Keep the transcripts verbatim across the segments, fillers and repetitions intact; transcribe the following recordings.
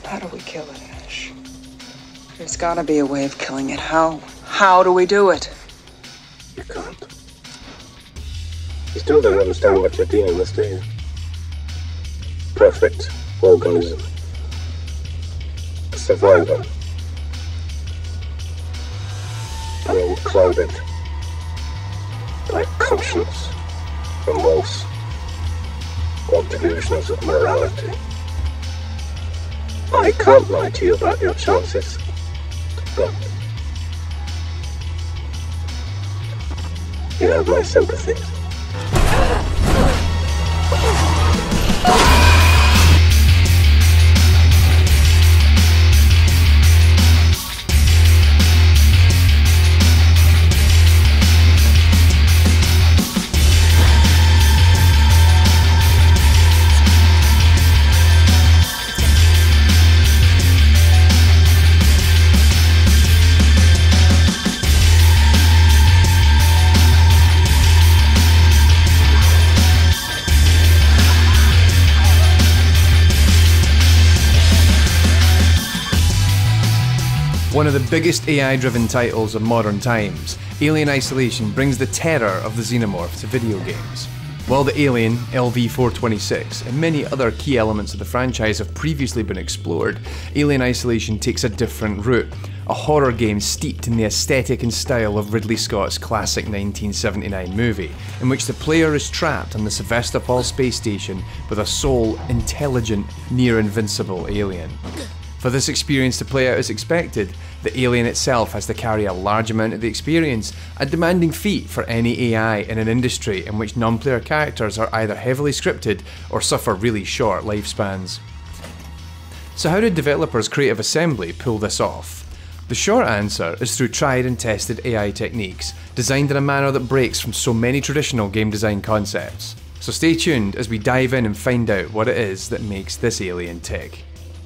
How do we kill it, Ash? There's gotta be a way of killing it. How? How do we do it? You can't. You still don't understand what you're dealing with, do you? Perfect organism. A survivor. Unclouded by conscience, remorse, or delusions of morality. I can't lie to you about your chances, but you have my sympathy. One of the biggest A I-driven titles of modern times, Alien Isolation brings the terror of the Xenomorph to video games. While the Alien, L V four twenty-six, and many other key elements of the franchise have previously been explored, Alien Isolation takes a different route, a horror game steeped in the aesthetic and style of Ridley Scott's classic nineteen seventy-nine movie, in which the player is trapped on the Sevastopol space station with a sole, intelligent, near-invincible alien. For this experience to play out as expected, the alien itself has to carry a large amount of the experience, a demanding feat for any A I in an industry in which non-player characters are either heavily scripted or suffer really short lifespans. So how did developers Creative Assembly pull this off? The short answer is through tried and tested A I techniques, designed in a manner that breaks from so many traditional game design concepts. So stay tuned as we dive in and find out what it is that makes this alien tick.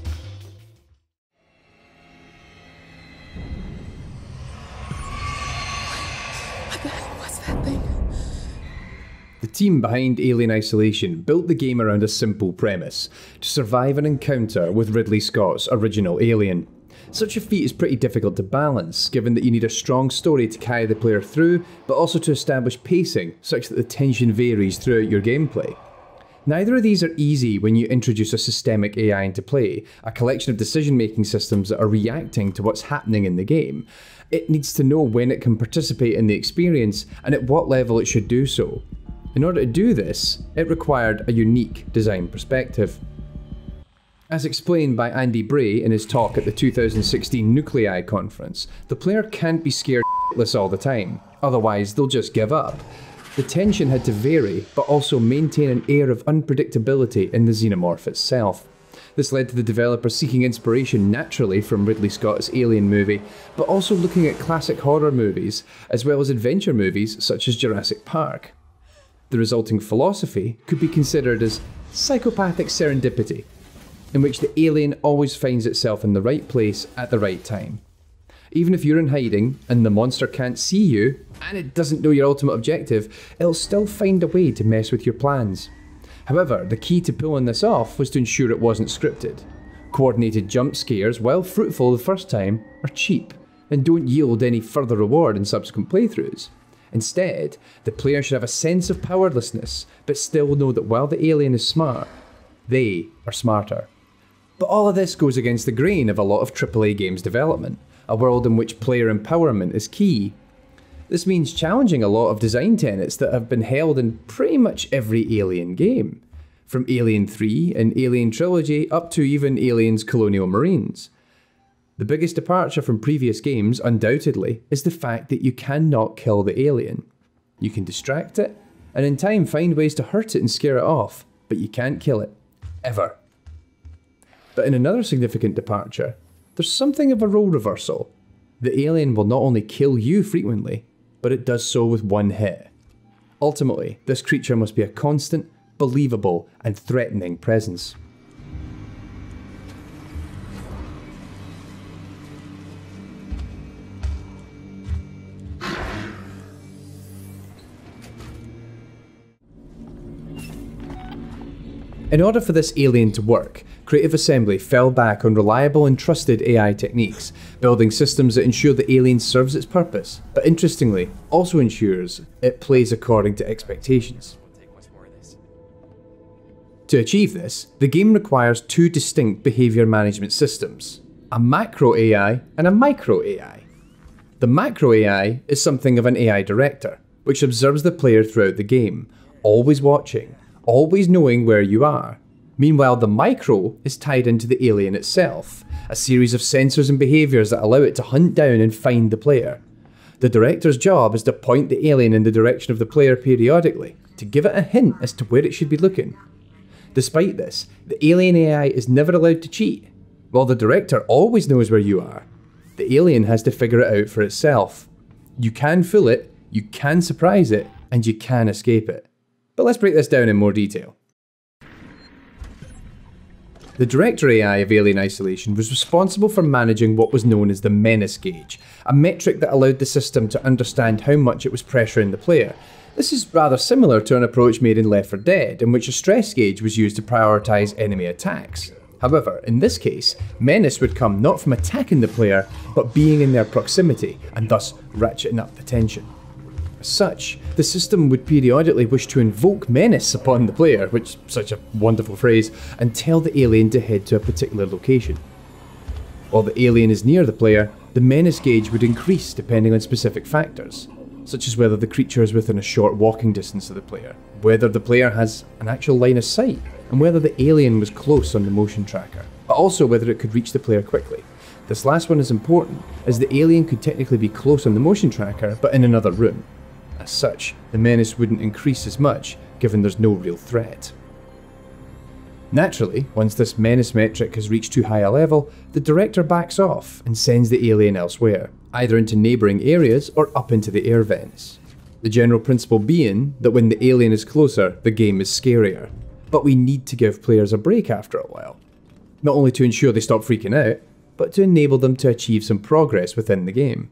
The team behind Alien Isolation built the game around a simple premise: to survive an encounter with Ridley Scott's original Alien. Such a feat is pretty difficult to balance, given that you need a strong story to carry the player through, but also to establish pacing such that the tension varies throughout your gameplay. Neither of these are easy when you introduce a systemic A I into play, a collection of decision-making systems that are reacting to what's happening in the game. It needs to know when it can participate in the experience and at what level it should do so. In order to do this, it required a unique design perspective. As explained by Andy Bray in his talk at the two thousand sixteen Nuclei conference, the player can't be scared shitless all the time, otherwise they'll just give up. The tension had to vary, but also maintain an air of unpredictability in the Xenomorph itself. This led to the developers seeking inspiration naturally from Ridley Scott's Alien movie, but also looking at classic horror movies, as well as adventure movies such as Jurassic Park. The resulting philosophy could be considered as psychopathic serendipity, in which the alien always finds itself in the right place at the right time. Even if you're in hiding and the monster can't see you, and it doesn't know your ultimate objective, it'll still find a way to mess with your plans. However, the key to pulling this off was to ensure it wasn't scripted. Coordinated jump scares, while fruitful the first time, are cheap, and don't yield any further reward in subsequent playthroughs. Instead, the player should have a sense of powerlessness, but still know that while the alien is smart, they are smarter. But all of this goes against the grain of a lot of triple A games development, a world in which player empowerment is key. This means challenging a lot of design tenets that have been held in pretty much every Alien game, from Alien three and Alien Trilogy up to even Aliens Colonial Marines. The biggest departure from previous games, undoubtedly, is the fact that you cannot kill the alien. You can distract it, and in time find ways to hurt it and scare it off, but you can't kill it. Ever. But in another significant departure, there's something of a role reversal. The alien will not only kill you frequently, but it does so with one hit. Ultimately, this creature must be a constant, believable, and threatening presence. In order for this alien to work, Creative Assembly fell back on reliable and trusted A I techniques, building systems that ensure the alien serves its purpose, but interestingly, also ensures it plays according to expectations. To achieve this, the game requires two distinct behaviour management systems, a macro A I and a micro A I. The macro A I is something of an A I director, which observes the player throughout the game, always watching, always knowing where you are. Meanwhile, the micro is tied into the alien itself, a series of sensors and behaviours that allow it to hunt down and find the player. The director's job is to point the alien in the direction of the player periodically, to give it a hint as to where it should be looking. Despite this, the alien A I is never allowed to cheat. While the director always knows where you are, the alien has to figure it out for itself. You can fool it, you can surprise it, and you can escape it. But let's break this down in more detail. The director A I of Alien Isolation was responsible for managing what was known as the menace gauge, a metric that allowed the system to understand how much it was pressuring the player. This is rather similar to an approach made in Left four Dead, in which a stress gauge was used to prioritise enemy attacks. However, in this case, menace would come not from attacking the player, but being in their proximity, and thus ratcheting up the tension. As such, the system would periodically wish to invoke menace upon the player, which is such a wonderful phrase, and tell the alien to head to a particular location. While the alien is near the player, the menace gauge would increase depending on specific factors, such as whether the creature is within a short walking distance of the player, whether the player has an actual line of sight, and whether the alien was close on the motion tracker, but also whether it could reach the player quickly. This last one is important, as the alien could technically be close on the motion tracker, but in another room. As such, the menace wouldn't increase as much, given there's no real threat. Naturally, once this menace metric has reached too high a level, the director backs off and sends the alien elsewhere, either into neighbouring areas or up into the air vents. The general principle being that when the alien is closer, the game is scarier. But we need to give players a break after a while. Not only to ensure they stop freaking out, but to enable them to achieve some progress within the game.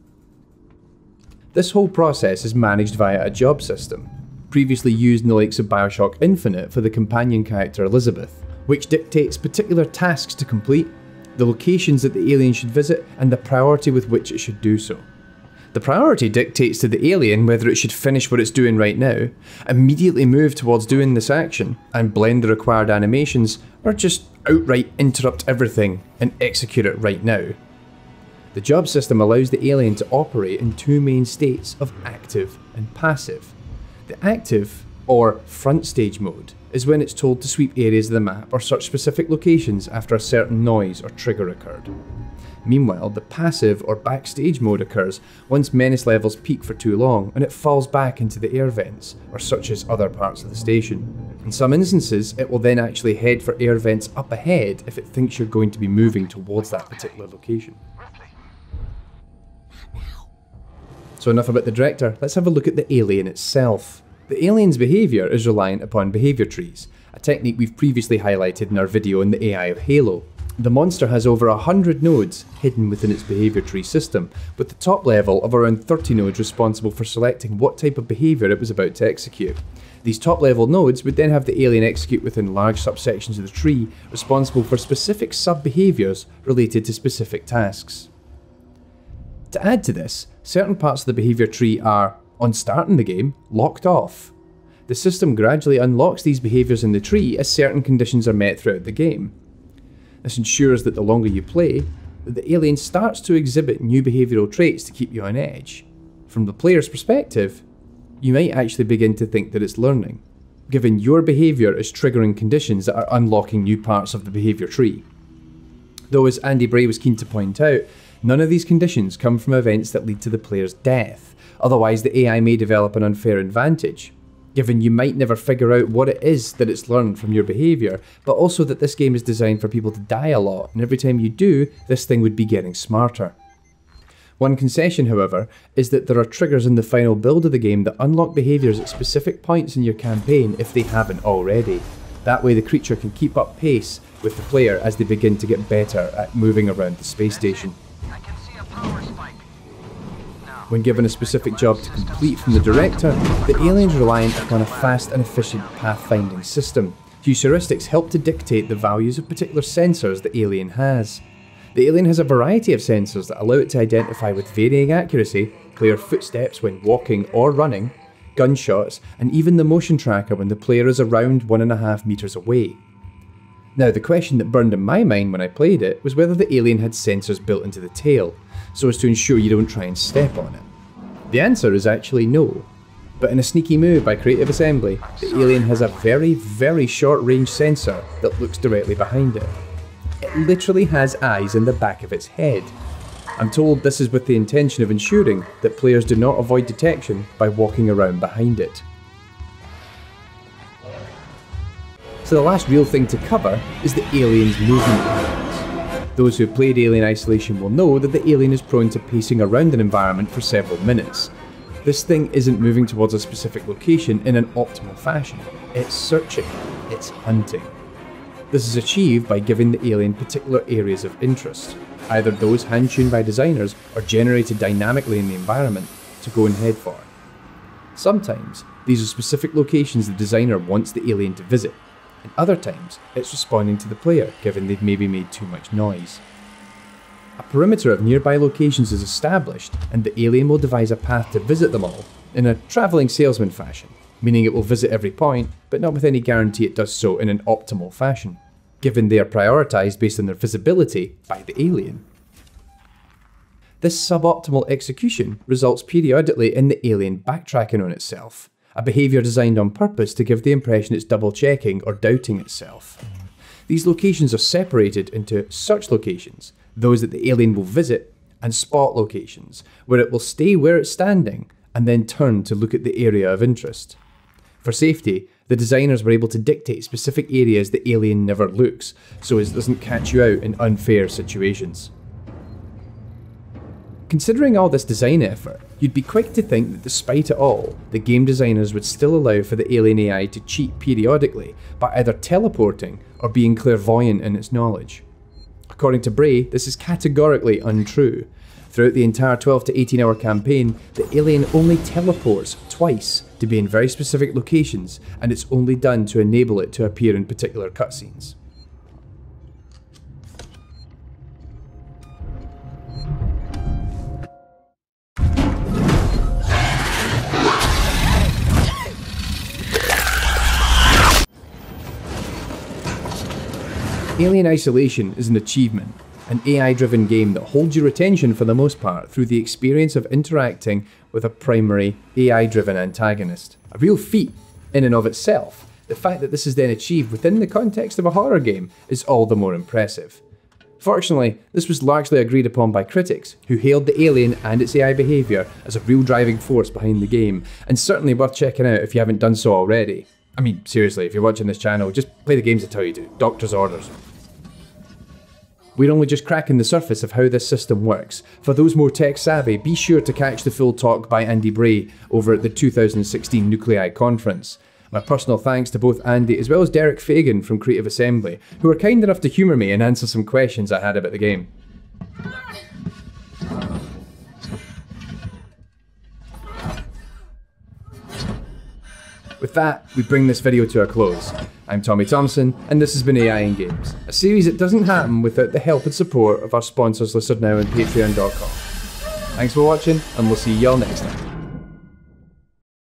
This whole process is managed via a job system, previously used in the likes of Bioshock Infinite for the companion character Elizabeth, which dictates particular tasks to complete, the locations that the alien should visit, and the priority with which it should do so. The priority dictates to the alien whether it should finish what it's doing right now, immediately move towards doing this action, and blend the required animations, or just outright interrupt everything and execute it right now. The job system allows the alien to operate in two main states of active and passive. The active, or front stage mode, is when it's told to sweep areas of the map or search specific locations after a certain noise or trigger occurred. Meanwhile, the passive or backstage mode occurs once menace levels peak for too long and it falls back into the air vents or searches other parts of the station. In some instances, it will then actually head for air vents up ahead if it thinks you're going to be moving towards that particular location. So enough about the director, let's have a look at the alien itself. The alien's behaviour is reliant upon behaviour trees, a technique we've previously highlighted in our video on the A I of Halo. The monster has over one hundred nodes hidden within its behaviour tree system, with the top level of around thirty nodes responsible for selecting what type of behaviour it was about to execute. These top level nodes would then have the alien execute within large subsections of the tree, responsible for specific sub-behaviours related to specific tasks. To add to this, certain parts of the behaviour tree are, on starting the game, locked off. The system gradually unlocks these behaviours in the tree as certain conditions are met throughout the game. This ensures that the longer you play, the alien starts to exhibit new behavioural traits to keep you on edge. From the player's perspective, you might actually begin to think that it's learning, given your behaviour is triggering conditions that are unlocking new parts of the behaviour tree. Though, as Andy Bray was keen to point out, none of these conditions come from events that lead to the player's death, otherwise the A I may develop an unfair advantage, given you might never figure out what it is that it's learned from your behaviour, but also that this game is designed for people to die a lot, and every time you do, this thing would be getting smarter. One concession, however, is that there are triggers in the final build of the game that unlock behaviours at specific points in your campaign if they haven't already. That way the creature can keep up pace with the player as they begin to get better at moving around the space station. When given a specific job to complete from the director, the alien's reliant upon a fast and efficient pathfinding system, whose heuristics help to dictate the values of particular sensors the alien has. The alien has a variety of sensors that allow it to identify with varying accuracy player footsteps when walking or running, gunshots, and even the motion tracker when the player is around one and a half meters away. Now, the question that burned in my mind when I played it was whether the alien had sensors built into the tail, so as to ensure you don't try and step on it. The answer is actually no. But in a sneaky move by Creative Assembly, the alien has a very, very short range sensor that looks directly behind it. It literally has eyes in the back of its head. I'm told this is with the intention of ensuring that players do not avoid detection by walking around behind it. So the last real thing to cover is the alien's movement patterns. Those who have played Alien Isolation will know that the alien is prone to pacing around an environment for several minutes. This thing isn't moving towards a specific location in an optimal fashion. It's searching, it's hunting. This is achieved by giving the alien particular areas of interest, either those hand-tuned by designers or generated dynamically in the environment, to go and head for. Sometimes, these are specific locations the designer wants the alien to visit, and other times it's responding to the player given they've maybe made too much noise. A perimeter of nearby locations is established, and the alien will devise a path to visit them all, in a travelling salesman fashion, meaning it will visit every point, but not with any guarantee it does so in an optimal fashion, given they are prioritised based on their visibility by the alien. This suboptimal execution results periodically in the alien backtracking on itself, a behaviour designed on purpose to give the impression it's double checking or doubting itself. These locations are separated into search locations, those that the alien will visit, and spot locations, where it will stay where it's standing and then turn to look at the area of interest. For safety, the designers were able to dictate specific areas the alien never looks, so it doesn't catch you out in unfair situations. Considering all this design effort, you'd be quick to think that despite it all, the game designers would still allow for the alien A I to cheat periodically by either teleporting or being clairvoyant in its knowledge. According to Bray, this is categorically untrue. Throughout the entire twelve to eighteen hour campaign, the alien only teleports twice to be in very specific locations, and it's only done to enable it to appear in particular cutscenes. Alien Isolation is an achievement, an A I-driven game that holds your attention for the most part through the experience of interacting with a primary A I-driven antagonist. A real feat in and of itself. The fact that this is then achieved within the context of a horror game is all the more impressive. Fortunately, this was largely agreed upon by critics, who hailed the alien and its A I behaviour as a real driving force behind the game, and certainly worth checking out if you haven't done so already. I mean, seriously, if you're watching this channel, just play the games that tell you to. Doctor's orders. We're only just cracking the surface of how this system works. For those more tech savvy, be sure to catch the full talk by Andy Bray over at the two thousand sixteen Nuclei conference. My personal thanks to both Andy as well as Derek Fagan from Creative Assembly, who were kind enough to humour me and answer some questions I had about the game. With that, we bring this video to a close. I'm Tommy Thompson, and this has been A I in Games, a series that doesn't happen without the help and support of our sponsors listed now on patreon dot com. Thanks for watching, and we'll see y'all next time.